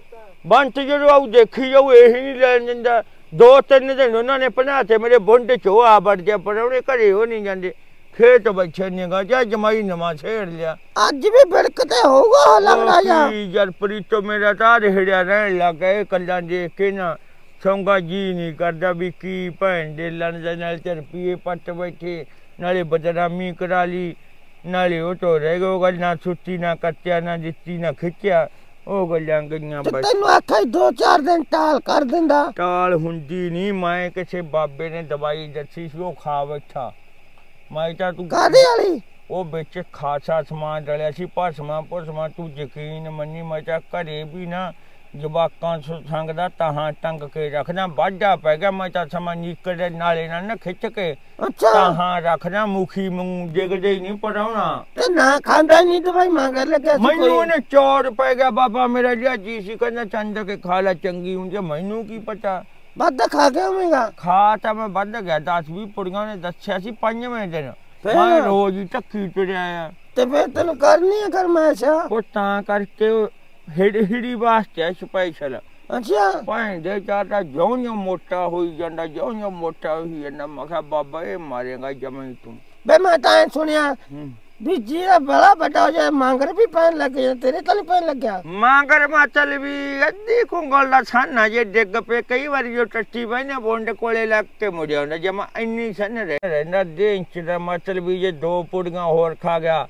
ਬੰਤ ਜਦੋਂ ਆਉ ਦੇਖੀ ਜਾਊ, ਇਹੀ ਨਹੀਂ ਲੈਣ ਦਿੰਦਾ। 2-3 ਦਿਨ ਉਹਨਾਂ ਨੇ ਬਣਾ ਤੇ ਮੇਰੇ ਬੁੰਡ ਚੋ ਆ ਵੜ ਗਿਆ, ਪਰ ਉਹਨੇ ਘਰੇ ਉਹ ਨਹੀਂ ਜਾਂਦੇ, ਖੇਤ ਬੈਠੇ ਨੇਗਾ। ਜਾਂ ਜਮਾਈ ਨਵਾਂ ਛੇੜ ਲਿਆ। ਅੱਜ ਵੀ ਬਿੜਕਦੇ ਹੋਊਗਾ ਲੱਗਦਾ ਯਾਰ ਪ੍ਰੀਤੋ ਮੇਰਾ ਤਾਂ ਰਹਿੜਿਆ ਰਹਿਣ ਲੱਗ ਗਿਆ, ਕੱਲਾਂ ਦੇਖ ਕੇ ਨਾ ਸੌਂਗਾ ਜੀ ਨਹੀਂ ਕਰਦਾ ਵੀ ਕੀ ਭੈਣ ਦੇ ਲੰਨ ਦੇ ਨਾਲ ਰੁਪਈਏ ਪੱਟ ਬੈਠੇ, ਨਾਲੇ ਬਦਨਾਮੀ ਕਰਾ ਲਈ, ਨਾਲੇ ਉਹ ਤੋਂ ਰਹਿ ਗਏ। ਗੱਲ ਨਾ ਛੁੱਟੀ ਨਾ ਕੱਟਿਆ, ਨਾ ਦਿੱਤੀ ਨਾ ਖਿੱਚਿਆ, ਉਹ ਗੱਲਾਂ ਗਈਆਂ ਬਸ। ਤੈਨੂੰ ਆਖਿਆ 2-4 ਦਿਨ ਟਾਲ ਕਰ ਦਿੰਦਾ। ਟਾਲ ਹੁੰਦੀ ਨਹੀਂ, ਮੈਂ ਕਿਸੇ ਬਾਬੇ ਨੇ ਦਵਾਈ ਦੱਸੀ ਸੀ, ਉਹ ਖਾ ਬੈਠਾ ਮੈਂ ਤਾਂ। ਤੂੰ ਕਾਹਦੇ ਵਾਲੀ? ਉਹ ਵਿੱਚ ਖਾਸਾ ਸਮਾਨ ਡਲਿਆ ਸੀ, ਭਸਮਾ ਭੁਸਮਾ, ਤੂੰ ਯਕੀਨ ਮੰਨੀ ਮੈਂ ਤਾਂ ਘਰੇ ਵੀ ਨਾ ਜਵਾਕਾਂ ਸੰਗ ਦਾ ਤਾਹਾਂ ਟੰਗ ਕੇ ਰੱਖਦਾ, ਵਾਢਾ ਪੈ ਗਿਆ। ਮੈਂ ਤਾਂ ਸਮਾਂ ਨੀਕਰ ਦੇ ਨਾਲੇ ਨਾਲ ਨਾ ਖਿੱਚ ਕੇ ਤਾਹਾਂ ਰੱਖਦਾ, ਮੁਖੀ ਮੂੰਹ ਡਿੱਗਦੇ ਹੀ ਨਹੀਂ ਪੜਾਉਣਾ। ਤੇ ਨਾ ਖਾਂਦਾ ਨਹੀਂ ਦਵਾਈ ਮੰਗਰ ਲੱਗਿਆ। ਮੈਨੂੰ ਉਹਨੇ ਚੋਰ ਪੈ ਗਿਆ, ਬਾਬਾ ਮੇਰਾ ਲਿਆ ਜੀ ਸੀ, ਕਹਿੰਦਾ ਚੰਦ ਕੇ ਖਾ ਲੈ ਚੰਗੀ ਹੁੰਦੀ। ਮੈਨੂੰ ਕੀ ਪਤਾ ਵੱਧ ਖਾ ਕੇ ਹੋਵੇਗਾ। ਖਾ ਤਾਂ ਮੈਂ ਵੱਧ ਗਿਆ, 10-20 ਪੁੜੀਆਂ ਨੇ ਦੱਸਿਆ ਸੀ 5ਵੇਂ ਦਿਨ। ਮੈਂ ਰੋਜ਼ ਹੀ ਟੱਕੀ ਤੁਰਿਆ ਆ। ਤੇ ਫਿਰ ਤੈਨੂੰ ਕਰਨੀ ਹੈ ਗਰਮੈਸ਼? ਉਹ ਤਾਂ ਕਰਕੇ ਹਿੜੀ ਵਾਸਤੇ ਸਪੈਸ਼ਲ। ਅੱਛਾ ਭੈਣ ਦੇ ਚਾਟਾ ਜਿਉਂ ਮੋਟਾ ਹੋਈ ਜਾਂਦਾ, ਜਿਉਂ ਮੋਟਾ ਹੋਈ ਜਾਂਦਾ। ਮੈਂ ਕਿਹਾ ਬਾਬਾ ਇਹ ਮਾਰੇਗਾ ਜਮਾਂ ਤੂੰ। ਬੇ ਮੈਂ ਤਾਂ ਸੁਣਿਆ ਵੀ ਜਿਹੜਾ ਬੜਾ ਵੱਡਾ ਹੋ ਜਾਏ ਮੰਗਰ ਵੀ ਪੈਣ ਲੱਗ ਜਾਂਦਾ, ਤੇਰੇ ਤਾਂ ਨਹੀਂ ਪੈਣ ਲੱਗਿਆ? ਮੰਗਰ ਮਾਚਲ ਵੀ ਅੱਧੀ ਕੁੰਗਲ ਦਾ ਸਾਨਾ ਜੇ ਡਿੱਗ ਪਏ, ਕਈ ਵਾਰੀ ਜੋ ਟੱਟੀ ਬੈਨੇ ਬੋਂਡ ਕੋਲੇ ਲੱਗ ਕੇ ਮੁੜਿਆ ਹੁੰਦਾ, ਜਮਾ ਇੰਨੀ ਸਨ ਰਹਿੰਦਾ 1.5 ਇੰਚ ਦਾ। ਮਤਲਬ ਵੀ ਜੇ 2 ਪੁੜੀਆਂ ਹੋਰ ਖਾ ਗਿਆ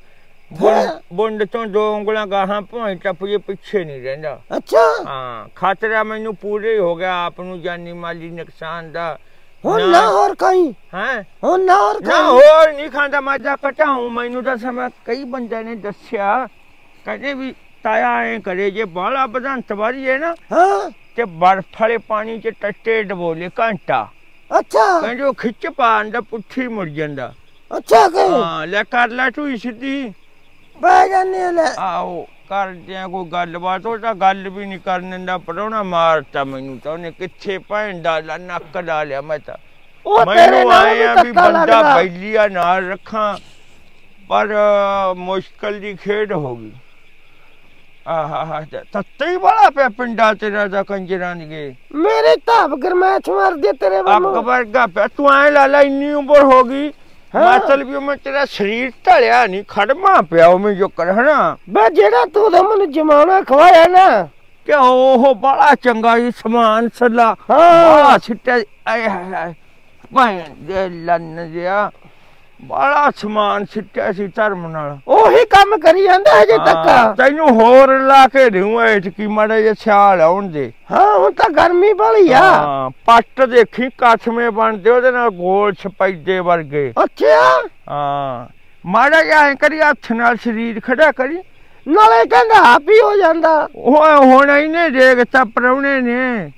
ਬੁੰਡ ਤੋਂ 2 ਉਂਗਲਾਂ ਗਾਹਾਂ ਭੋਂ ਟੱਪੀਏ ਪਿੱਛੇ ਨਹੀਂ ਰਹਿੰਦਾ। ਅੱਛਾ ਹਾਂ ਖਤਰਾ ਮੈਨੂੰ ਪੂਰੇ ਹੋ ਗਿਆ ਆਪ ਨੂੰ ਜਾਨੀ ਮਾਲੀ ਨੁਕਸਾਨ ਦਾ। ਹੁਣ ਨਾ ਹੋਰ ਖਾਈ ਹੈ ਹੁਣ ਨਾ ਹੋਰ ਨਾ ਹੋਰ ਨਹੀਂ ਖਾਂਦਾ ਮਾਜਾ ਘਟਾਉ। ਮੈਨੂੰ ਤਾਂ ਸਮਾਂ ਕਈ ਬੰਦਿਆਂ ਨੇ ਦੱਸਿਆ ਕਹਿੰਦੇ ਵੀ ਤਾਇਆ ਐ ਕਰੇ ਜੇ ਬਾਹਲਾ ਬਦੰਤ ਵਾਰੀ ਹੈ ਨਾ ਹਾਂ ਤੇ ਬਰਫ ਵਾਲੇ ਪਾਣੀ ਚ ਟੱਟੇ ਡਬੋਲੇ ਘੰਟਾ। ਅੱਛਾ ਕਹਿੰਦੇ ਉਹ ਖਿੱਚ ਪਾਉਂਦਾ ਪੁੱਠੀ ਮੁੜ ਜਾਂਦਾ। ਅੱਛਾ ਕਿ ਹਾਂ ਲੈ ਕਰ ਲੈ ਤੂੰ ਸਿੱਧੀ ਬਹਿ ਜਾਂਦੇ ਲੈ ਆਓ ਕਰਦੇ ਆ ਕੋਈ ਗੱਲਬਾਤ। ਉਹ ਤਾਂ ਗੱਲ ਵੀ ਨਹੀਂ ਕਰਨ ਦਿੰਦਾ ਪ੍ਰਾਹੁਣਾ ਮਾਰਤਾ ਮੈਨੂੰ ਤਾਂ ਉਹਨੇ। ਕਿੱਥੇ ਭੈਣ ਦਾ ਨੱਕ ਲਾ ਲਿਆ ਮੈਂ ਤਾਂ। ਮੈਨੂੰ ਆਇਆ ਵੀ ਬੰਦਾ ਬੈਲੀਆ ਨਾਲ ਰੱਖਾਂ ਪਰ ਮੁਸ਼ਕਲ ਦੀ ਖੇਡ ਹੋ ਗਈ। ਆਹਾ ਤੱਤੇ ਹੀ ਬੜਾ ਪਿਆ ਪਿੰਡਾ ਤੇਰਾ ਦਾ ਕੰਜਰਾਂ ਦੇ ਮੇਰੇ ਤਾਂ ਗਰਮੈਸ਼ ਮਾਰਦੇ ਤੇਰੇ ਵਾਂਗੂ ਅੱਗ ਵਰਗਾ ਪਿਆ। ਤੂੰ ਐ ਲਾਲਾ ਇੰਨੀ ਉਮਰ ਹੋ ਗਈ ਮਤਲਬ ਵੀ ਮੈਂ ਤੇਰਾ ਸਰੀਰ ਢਲਿਆ ਨਹੀਂ ਖੜਮਾ ਪਿਆ ਉਹ ਜੋ ਕਰ ਹਨਾ। ਬੇ ਜਿਹੜਾ ਤੂੰ ਤਾਂ ਮੈਨੂੰ ਜਮਾਉਣਾ ਖਵਾਇਆ ਨਾ ਕਿਉਂ ਉਹ ਬੜਾ ਚੰਗਾ ਹੀ ਸਮਾਨ ਸੱਲਾ ਬੜਾ ਛਿੱਟਿਆ ਆਏ ਹਾਏ ਭੈਣ ਦੇ ਲੰਨ ਜਿਆ ਬੜਾ ਸਮਾਨ ਛਿੱਟਿਆ ਸੀ ਧਰਮ ਨਾਲ। ਉਹੀ ਕੰਮ ਕਰੀ ਜਾਂਦਾ ਹਜੇ ਤੱਕ। ਤੈਨੂੰ ਹੋਰ ਲਾ ਕੇ ਦੇਉ ਐਤਕੀ ਮਾੜਾ ਜਿਹਾ ਸਿਆਲ ਆਉਣ ਦੇ। ਹਾਂ ਹੁਣ ਤਾਂ ਗਰਮੀ ਬੜੀ ਆ। ਪੱਟ ਦੇਖੀ ਕਾਠਵੇਂ ਬਣਦੇ ਉਹਦੇ ਨਾਲ ਗੋਲ ਛਪੈਦੇ ਵਰਗੇ। ਅੱਛਾ ਹਾਂ ਮਾੜਾ ਜਿਹਾ ਐ ਕਰੀ ਹੱਥ ਨਾਲ ਸਰੀਰ ਖੜਾ ਕਰੀ ਨਾਲੇ ਕਹਿੰਦਾ ਆਪ ਹੀ ਹੋ ਜਾਂਦਾ। ਉਹ ਹੁਣ ਇਹਨੇ ਦੇਖਤਾ ਪ੍ਰਾਹੁਣੇ ਨੇ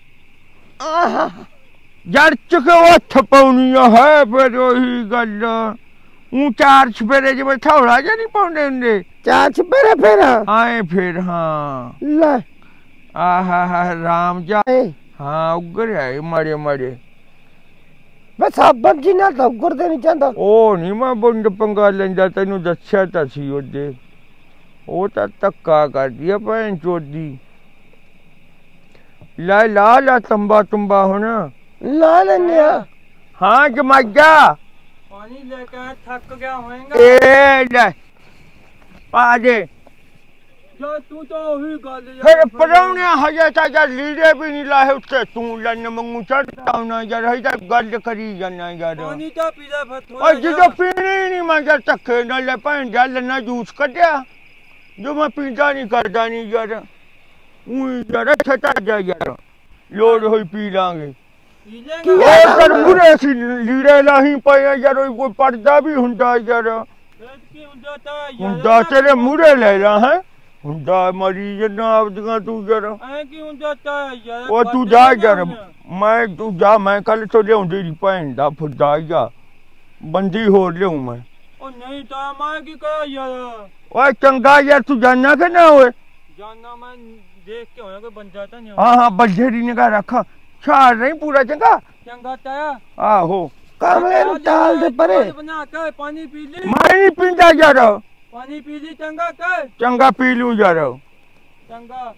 ਜੜ ਚੁੱਕੇ ਹੱਥ ਪਾਉਣੀਆਂ ਹੈ ਫਿਰ ਉਹੀ ਗੱਲ। ਉਹ 4 ਚੁਫੇਰੇ ਜਿਵੇਂ ਥੌੜਾ ਜਿਹਾ ਨਹੀਂ ਪਾਉਂਦੇ ਹੁੰਦੇ 4 ਚੁਫੇਰੇ ਫਿਰ ਆਏ ਫਿਰ ਹਾਂ ਲੈ ਆਹਾ ਰਾਮ ਜਾ ਹਾਂ ਉੱਗਰ ਆਏ ਮਾੜੇ ਮਾੜੇ। ਮੈਂ ਸਾਬਣ ਜੀ ਨਾਲ ਤਾਂ ਉੱਗਰਦੇ ਨਹੀਂ ਚਾਹੁੰਦਾ। ਉਹ ਨਹੀਂ ਮੈਂ ਬੁੰਡ ਪੰਗਾ ਲੈਂਦਾ ਤੈਨੂੰ ਦੱਸਿਆ ਤਾਂ ਸੀ ਉਹਦੇ। ਉਹ ਤਾਂ ਧੱਕਾ ਕਰਦੀ ਆ ਭੈਣ ਚੋਦੀ। ਲੈ ਲਾ ਲਾ ਤੰਬਾ ਤੁੰਬਾ ਹੁਣ ਲਾ ਲੈਂਦੇ ਆ। ਹਾਂ ਜਮਾਜਾ ਪਾਣੀ ਲੈ ਕੇ ਥੱਕ ਗਿਆ ਹੋਏਗਾ। ਏ ਲੈ ਪਾ ਦੇ ਜੋ ਤੂੰ ਤਾਂ ਉਹੀ ਗੱਲ ਫਿਰ ਪ੍ਰਾਹੁਣਿਆਂ ਹਜੇ ਤਾਂ ਜਦ ਲੀੜੇ ਵੀ ਨਹੀਂ ਲਾਏ ਉੱਤੇ ਤੂੰ ਲੰਨ ਮੰਗੂ ਚੜਦਾ ਨਾ ਯਾਰ ਹਜੇ ਗੱਲ ਕਰੀ ਜਾਂਦਾ ਯਾਰ। ਪਾਣੀ ਤਾਂ ਪੀਦਾ ਫਿਰ ਓ ਜਦੋਂ ਪੀਣੀ ਨਹੀਂ ਮੈਂ ਯਾਰ ਧੱਕੇ ਨਾਲ ਲੈ ਭੈਣ ਜਾ ਲੰਨਾ ਜੂਸ ਕੱਢਿਆ ਜੋ ਮੈਂ ਪੀਂਦਾ ਨਹੀਂ ਕਰਦਾ ਨਹੀਂ ਯਾਰ। ਉਹੀ ਯਾਰ ਛੱਟਾ ਜਾ ਯਾਰ ਲੋੜ ਹੋਈ ਪੀ ਲਾਂਗੇ। ਉਹ ਕਰ ਮੁਰੇ ਸੀ ਲੀੜੇ ਲਾਹੀ ਪਏ ਯਾਰ ਕੋਈ ਪੜਦਾ ਵੀ ਹੁੰਦਾ ਯਾਰ। ਹੁੰਦਾ ਤੇਰੇ ਮੂਰੇ ਲੈ ਲਾ ਹੈ ਹੁੰਦਾ ਮਰੀ ਜਨਾ ਆਪਦੀਆਂ ਤੂੰ ਯਾਰ। ਐ ਕੀ ਹੁੰਦਾ ਤਾ ਯਾਰ। ਉਹ ਤੂੰ ਜਾ ਯਾਰ ਮੈਂ ਤੂੰ ਜਾ ਮੈਂ ਕੱਲ ਤੋਂ ਲਿਆਉਂਦੀ ਨਹੀਂ ਭੈਣ ਦਾ ਫੁੱਦਾ ਜਾ ਬੰਦੀ ਹੋਰ ਲਿਆਉਂ ਮੈਂ। ਉਹ ਨਹੀਂ ਤਾਂ ਮੈਂ ਕੀ ਕਰਾਂ ਯਾਰ। ਓਏ ਚੰਗਾ ਯਾਰ ਤੂੰ ਜਾਨਾ ਕਿ ਨਾ ਓਏ। ਜਾਨਾ ਮੈਂ ਦੇਖ ਕੇ ਹੋਇਆ ਕੋਈ ਬੰਦਾ ਤਾਂ ਨਹੀਂ। ਹਾਂ ਬੰਦੇ ਦੀ ਨਿਗਾਹ ਰੱਖ ਛਾੜ ਨਹੀਂ ਪੂਰਾ ਚੰਗਾ ਚੰਗਾ ਤਾਇਆ। ਆਹੋ ਕਮਲੇ ਨੂੰ ਟਾਲ ਦੇ ਪਰੇ ਬਣਾ ਕੇ ਪਾਣੀ ਪੀ ਲਈ। ਮੈਂ ਨਹੀਂ ਪੀਂਦਾ ਯਾਰ। ਪਾਣੀ ਪੀ ਲਈ ਚੰਗਾ ਕਰ ਚੰਗਾ ਪੀ ਲੂ ਯਾਰ। ਚੰਗਾ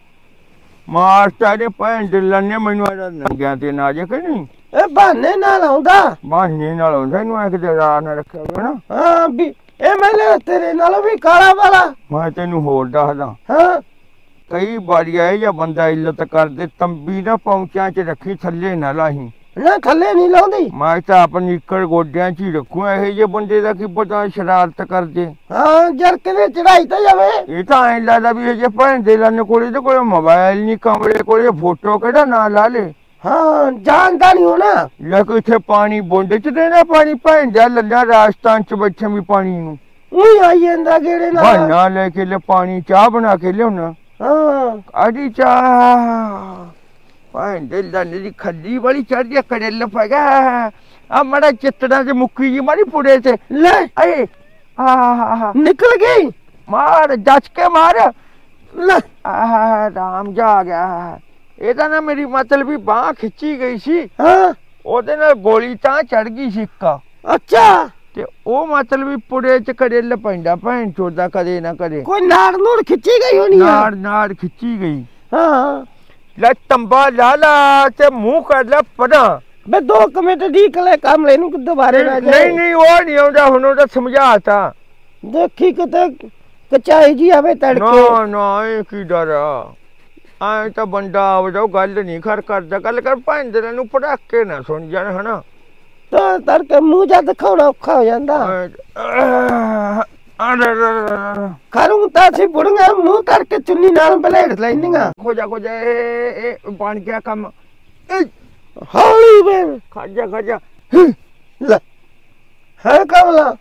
ਮਾਰ ਤਾਰੇ ਭੈਣ ਦੇ ਲੰਨੇ ਮੈਨੂੰ ਆ ਨੰਗਿਆਂ ਤੇ ਨਾ ਜੇ ਕਿ ਨਹੀਂ। ਇਹ ਬਹਾਨੇ ਨਾਲ ਆਉਂਦਾ ਬਹਾਨੇ ਨਾਲ ਆਉਂਦਾ ਇਹਨੂੰ ਆ ਕਿਤੇ ਰਾਹ ਨਾ ਰੱਖਿਆ ਹੋਵੇ ਨਾ। ਹਾਂ ਵੀ ਇਹ ਮੈਨੇ ਤੇਰੇ ਨਾਲੋਂ ਵੀ ਕਾਲਾ ਵਾਲਾ। ਮੈਂ ਤੈਨੂੰ ਹੋਰ ਦੱਸਦਾ ਹਾਂ ਕਈ ਵਾਰੀ ਇਹ ਜਾਂ ਬੰਦਾ ਇੱਜ਼ਤ ਕਰਦੇ ਤੰਬੀ ਨਾ ਪੌਂਚਾਂ 'ਚ ਰੱਖੀ ਥੱਲੇ ਨਾ ਲਾਹੀ। ਨਾ ਥੱਲੇ ਨਹੀਂ ਲਾਉਂਦੀ। ਮੈਂ ਤਾਂ ਆਪਣੀ ਇੱਕੜ ਗੋਡਿਆਂ 'ਚ ਹੀ ਰੱਖੂ। ਇਹੋ ਜਿਹੇ ਬੰਦੇ ਦਾ ਕੀ ਪਤਾ ਸ਼ਰਾਰਤ ਕਰਦੇ। ਹਾਂ ਜਰ ਕਿਤੇ ਚੜਾਈ ਤਾਂ ਜਾਵੇ। ਇਹ ਤਾਂ ਐਂ ਲੱਗਦਾ ਵੀ ਜੇ ਭੈਣ ਦੇ ਲੰਨ ਕੋਲੇ ਤੇ ਕੋਈ ਮੋਬਾਈਲ ਨਹੀਂ ਕਮਰੇ ਕੋਲੇ ਫੋਟੋ ਕਿਹੜਾ ਨਾ ਲਾ ਲੇ। ਹਾਂ ਜਾਣਦਾ ਨਹੀਂ ਹੋਣਾ। ਲੈ ਕੋਈ ਇੱਥੇ ਪਾਣੀ ਬੁੰਡ 'ਚ ਦੇਣਾ ਪਾਣੀ ਭੈਣ ਦਾ ਲੱਲਾ ਰਾਜਸਥਾਨ 'ਚ ਬੈਠੇ ਵੀ ਪਾਣੀ ਨੂੰ ਉਹੀ ਆਈ ਜਾਂਦਾ ਗੇੜੇ ਨਾਲ ਬਹਾਨਾ ਲੈ ਕੇ ਲੈ ਪਾਣੀ ਚਾਹ ਬਣਾ ਕੇ ਲਿਆਉਣਾ। ਹਾਂ ਆਦੀ ਚਾਹ ਭੈਣ ਦੇ ਲੰਨ ਦੀ ਖੱਲੀ ਵਾਲੀ ਚੜ੍ਹਦੀ ਕੜੇਲ ਪਗਾ ਆ ਮੜਾ ਚਿੱਤੜਾਂ 'ਚ ਮੁੱਕੀ ਜੀ ਮਾਰੀ ਪੁੜੇ ਤੇ ਲੈ ਆਏ ਆਹ ਨਿਕਲ ਗਈ। ਮਾਰ ਜੱਜ ਕੇ ਮਾਰ ਲੈ ਆਹ ਰਾਮ ਜਾ ਆ ਗਿਆ। ਇਹਦਾ ਨਾ ਮੇਰੀ ਮਤਲਬ ਵੀ ਬਾਹ ਖਿੱਚੀ ਗਈ ਸੀ। ਹਾਂ ਉਹਦੇ ਨਾਲ ਗੋਲੀ ਤਾਂ ਚੜ ਗਈ ਸੀ ਇੱਕ। ਅੱਛਾ ਤੇ ਉਹ ਮਤਲਬ ਵੀ ਪੁੜੇ 'ਚ ਕੜੇਲ ਪੈਂਦਾ ਭੈਣ ਚੋਦਾ ਕਦੇ ਨਾ ਕਦੇ। ਕੋਈ ਨਾੜ ਨੂੜ ਖਿੱਚੀ ਗਈ ਹੋਣੀ ਨਾੜ ਨਾੜ ਖਿੱਚੀ ਗਈ। ਹਾਂ ਲੈ ਤੰਬਾ ਲਾ ਲਾ ਤੇ ਮੂੰਹ ਕਰ ਲੈ ਪਰਾਂ। ਬੇ 2 ਮਿੰਟ ਢੀਕ ਲੈ ਕਮਲੇ ਨੂੰ ਦੁਬਾਰੇ ਨਾ ਜਾਏ। ਨਹੀਂ ਨਹੀਂ ਉਹ ਨਹੀਂ ਆਉਂਦਾ ਹੁਣ ਉਹਦਾ ਸਮਝਾਤਾ। ਦੇਖੀ ਕਿਤੇ ਕਚਾਈ ਜੀ ਆਵੇ ਤੜਕੇ। ਨਾ ਨਾ ਇਹ ਕੀ ਡਰ ਆ ਐ ਤਾਂ ਬੰਦਾ ਆਵਦਾ ਗੱਲ ਨਹੀਂ ਕਰਦਾ ਗੱਲ ਕਰ ਭੈਣ ਦੇ ਨੂੰ ਪੜਾਕੇ ਨਾ ਸੁਣ ਜਾਣ ਹਨਾ। ਤਾਂ ਤੜਕੇ ਮੂੰਹ ਜਾ ਦਿਖਾਉਣਾ ਔਖਾ ਹੋ ਜਾਂਦਾ। ਕਰੂੰ ਤਾਂ ਸੀ ਬੁੜੀਆਂ ਮੂੰਹ ਕਰਕੇ ਚੁੰਨੀ ਨਾਲ ਬਲੇਡ ਲੈਂਦੀਆਂ ਹੋ ਜਾ ਇਹ ਬਣ ਗਿਆ ਕੰਮ ਹੌਲੀ ਵੇ ਖੜ ਜਾ ਲੈ ਹੈ ਕਮਲਾ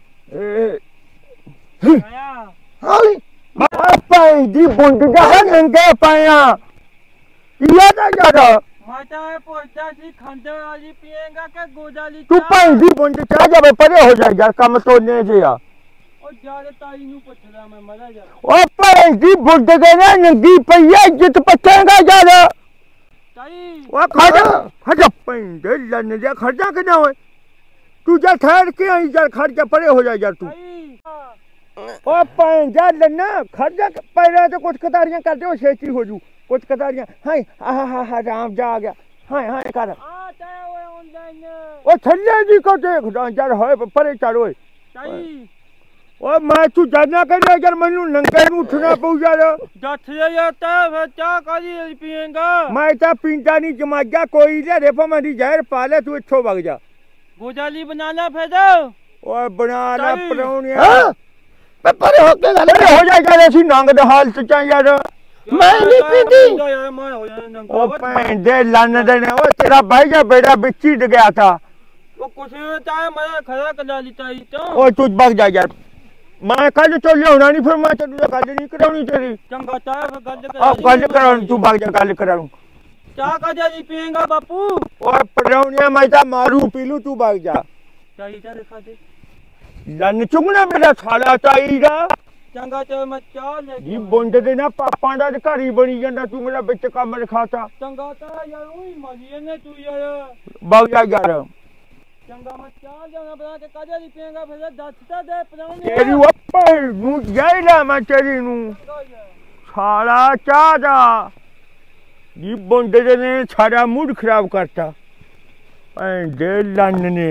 ਹੌਲੀ ਭਾਈ ਦੀ ਬੁੰਡ ਦਾ ਨੰਗੇ ਪਾਇਆ ਇਹ ਤਾਂ ਜਿਆਦਾ ਮਾਤਾ ਪੁੱਛਦਾ ਸੀ ਖੰਡ ਵਾਲੀ ਪੀਏਗਾ ਕਿ ਗੋਜਾਲੀ ਤੂੰ ਭਾਈ ਦੀ ਬੁੰਡ ਚਾਹ ਜਾਵੇ ਪਰੇ ਹੋ ਜਾ ਯਾਰ ਕੰਮ ਤੋੜਨੇ ਜੇ ਆ ਉਹ ਜਾਲੇ ਤਾਈ ਨੂੰ ਪੁੱਛਦਾ ਮੈਂ ਮਜ਼ਾ ਜਾ ਉਹ ਭਾਈ ਦੀ ਬੁੰਡ ਦੇ ਨਾ ਨੰਗੀ ਪਈਆ ਇੱਜ਼ਤ ਪੱਛੇਗਾ ਯਾਰ ਤਾਈ ਉਹ ਖੜਾ ਪੈਂਦੇ ਲੰਨ ਜਾ ਖਰਜਾ ਕਿਨਾ ਹੋਏ ਤੂੰ ਜਾ ਠਹਿਰ ਕੇ ਆਈ ਯਾਰ ਖਰਜਾ ਪਰੇ ਹੋ ਜਾ ਯਾਰ ਤੂੰ ਉਹ ਪੈਂਦਾ ਲੰਨਾ ਖਰਜਾ ਪੈਰਾਂ ਤੇ ਕੁਝ ਕਤਾਰੀਆਂ ਕਰਦੇ ਹੋ ਛੇਤੀ ਹੋ ਜੂ ਕੁਝ ਕਤਾਰੀਆਂ ਹਾਏ ਆਹਾ ਰਾਮ ਜਾ ਆ ਗਿਆ ਹਾਏ ਕਰ ਆ ਤਾ ਓਏ ਆਨਲਾਈਨ ਉਹ ਥੱਲੇ ਦੀ ਕੋ ਦੇਖਦਾ ਯਾਰ ਹੋਏ ਪਰੇ ਚੜ ਓਏ ਤਾਈ ਓਏ ਮੈਂ ਤੂੰ ਜਾਣਾ ਕਰਿਆ ਯਾਰ ਮੈਨੂੰ ਨੰਗੇ ਨੂੰ ਉੱਠਣਾ ਪਊ ਯਾਰ ਜੱਥ ਜਾ ਤਾ ਫਿਰ ਚਾਹ ਕਾਦੀ ਪੀਏਗਾ ਮੈਂ ਤਾਂ ਪੀਂਦਾ ਨਹੀਂ ਜਮਾਜਾ ਕੋਈ ਲੈ ਭਾਵੇਂ ਦੀ ਜ਼ਹਿਰ ਪਾ ਲੈ ਤੂੰ ਇੱਥੋਂ ਵਗ ਜਾ ਗੋਜਾਲੀ ਬਣਾ ਲੈ ਫਿਰ ਓਏ ਬਣਾ ਲੈ ਪਰੌਣਿਆ ਪਰੇ ਹੋ ਕੇ ਗੱਲ ਹੋ ਜਾ ਯਾਰ ਅਸੀਂ ਨੰਗ ਦੇ ਹਾਲਤ ਚ ਯਾਰ ਮੈਂ ਨਹੀਂ ਪੀਂਦੀ ਮੈਂ ਹੋ ਜਾਣਾ ਉਹ ਪੈਂਦੇ ਲੰਨ ਦੇ ਨੇ ਉਹ ਤੇਰਾ ਬਾਈ ਜਾ ਬੇੜਾ ਵਿੱਚ ਹੀ ਡਿੱਗਿਆ ਥਾ ਉਹ ਕੁਛ ਤਾਂ ਮੈਂ ਖੜਾ ਕਰਾ ਲਈ ਤਾਈ ਤੋਂ ਓਏ ਤੂੰ ਵਗ ਜਾ ਯਾਰ ਮੈਂ ਕੱਲ ਤੋਂ ਲਿਆਉਣਾ ਨਹੀਂ ਫਿਰ ਮੈਂ ਤੈਨੂੰ ਗੱਲ ਨਹੀਂ ਕਰਾਉਣੀ ਤੇਰੀ ਚੰਗਾ ਚਾਹ ਫਿਰ ਗੱਲ ਕਰਾਉਣ ਤੂੰ ਵਗ ਜਾ ਗੱਲ ਕਰਾਉਂ ਚਾਹ ਕਾਦੀ ਪੀਏਗਾ ਬਾਪੂ ਓਏ ਪਰੌਣਿਆ ਮੈਂ ਤਾਂ ਮਾਰੂ ਪੀ ਲੂ ਤੂੰ ਵਗ ਜਾ ਚਾਹੀ ਤਾਂ ਦਿਖਾ ਦੇ ਲੰਨ ਚੁਗਣਾ ਮੇਰਾ ਸਾਲਾ ਤਾਈ ਦਾ ਚੰਗਾ ਚਲ ਮੈਂ ਚਾਹ ਲੈ ਜੀ ਬੁੰਡ ਦੇ ਨਾ ਪਾਪਾਂ ਦਾ ਘਰੀ ਬਣੀ ਜਾਂਦਾ ਤੂੰ ਮੇਰਾ ਵਿੱਚ ਕੰਮ ਰਖਾਤਾ ਚੰਗਾ ਤਾਂ ਯਾਰ ਉਹੀ ਮਜੀ ਇਹਨੇ ਤੂੰ ਯਾਰ ਵਗ ਜਾ ਯਾਰ ਚੰਗਾ ਮੈਂ ਚਾਹ ਜਾਣਾ ਬਣਾ ਕੇ ਕਾਜਾ ਦੀ ਪੀਏਗਾ ਫਿਰ ਦੱਸ ਤਾਂ ਦੇ ਪਰਾਉਣੇ ਤੇਰੀ ਉੱਪਰ ਨੂੰ ਜਾਇਲਾ ਮੈਂ ਤੇਰੀ ਨੂੰ ਸਾਲਾ ਚਾਹ ਦਾ ਜੀ ਬੁੰਡ ਦੇ ਨੇ ਸਾਰਾ ਮੂਡ ਖਰਾਬ ਕਰਤਾ ਦੇ ਲੰਨ ਨੇ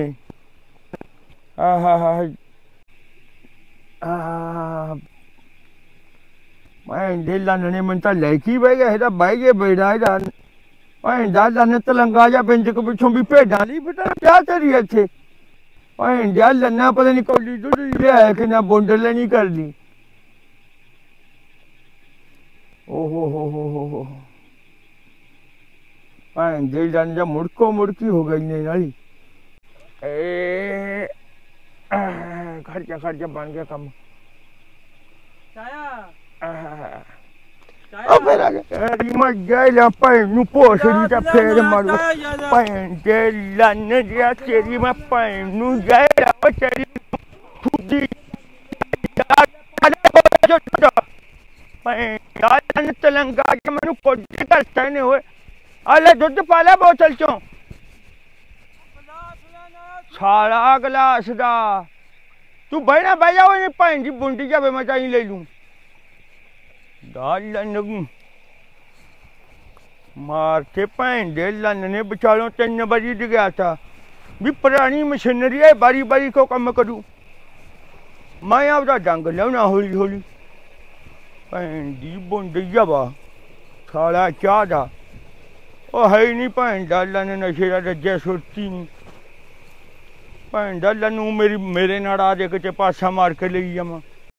ਆਹਾ ਮੈਂ ਦੇ ਲੰਨ ਨੇ ਮੈਂ ਤਾਂ ਲੈ ਕੇ ਬਹਿ ਗਿਆ ਇਹਦਾ ਬਹਿ ਗਿਆ ਬੇੜਾ ਇਹਦਾ ਭੈਣ ਦਾ ਲੰਨ ਤਲੰਗਾ ਜਾਂ ਬਿੰਦ ਕੋ ਪਿੱਛੋਂ ਵੀ ਭੇਡਾਂ ਨਹੀਂ ਪਤਾ ਕਿਆ ਤੇਰੀ ਇੱਥੇ ਭੈਣ ਦਾ ਲੰਨਾ ਪਤਾ ਨਹੀਂ ਕੌਲੀ ਦੁੱਧ ਲਿਆ ਕਿ ਨਾ ਬੁੰਡ ਲੈਣੀ ਕਰਦੀ ਓਹੋ ਭੈਣ ਦੇ ਲੰਨ ਜਾਂ ਮੁੜਕੀ ਹੋ ਗਈ ਨੇ ਨਾਲੀ ਖਰਚਾ ਬਣ ਗਿਆ ਕੰਮ ਚਾਇਆ ਉਹ ਫਿਰ ਆ ਗਿਆ ਮੈਂ ਗਿਆ ਭੈਣ ਨੂੰ ਪੋਸੜੀ ਤਾਂ ਫੇਰ ਮਾਰੂ ਭੈਣ ਦੇ ਲੰਨ ਜਿਆ ਤੇਰੀ ਮੈਂ ਭੈਣ ਨੂੰ ਗਿਆ ਤੇਰੀ ਫੁੱਦੀ ਭੈਣ ਦਾ ਲੰਨ ਤਲੰਗਾ ਕੇ ਮੈਨੂੰ ਕੁਝ ਕਰਤਾ ਨੇ ਹੋਏ ਆਲੇ ਦੁੱਧ ਪਾ ਲੈ ਬੋਤਲ ਚੋਂ ਸਾਰਾ ਗਲਾਸ ਦਾ ਤੂੰ ਬਹਿਣਾ ਬਹਿ ਜਾ ਉਹਨੇ ਭੈਣ ਦੀ ਬੁੰਡੀ ਜਾਵੇ ਮੈਂ ਤਾਂ ਹੀ ਲੈ ਲੂੰ ਲੰਨ ਮਾਰ ਕੇ ਭੈਣ ਦੇ ਲੰਨ ਨੇ ਵਿਚਾਲੋਂ 3 ਵਾਰੀ ਡਿੱਗਿਆ ਤਾ ਵੀ ਪੁਰਾਣੀ ਮਸ਼ੀਨਰੀ ਹੈ ਬਾਰੀ ਕੋ ਕੰਮ ਕਰੂ ਮੈਂ ਆਪਦਾ ਡੰਗ ਲਾਉਣਾ ਹੌਲੀ ਭੈਣ ਦੀ ਬੁੰਡੀ ਜਾਵਾ ਸਾਲਾ ਚਾਹ ਦਾ ਉਹ ਹੈ ਨਹੀਂ ਭੈਣ ਦਾ ਲੰਨ ਨਸ਼ੇ ਦਾ ਰੱਜਿਆ ਸੁੱਤੀ ਨਹੀਂ ਭੈਣ ਦਾ ਲੰਨ ਮੇਰੇ ਨਾਲ ਆ ਦੇ ਕਿਤੇ ਪਾਸਾ ਮਾਰ ਕੇ ਲਈ ਜਾਵਾਂ